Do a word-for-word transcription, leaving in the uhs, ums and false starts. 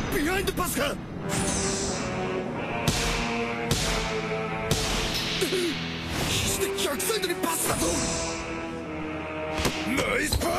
ビハインドパスか。肘で逆サイドにパスだぞ。ナイスパ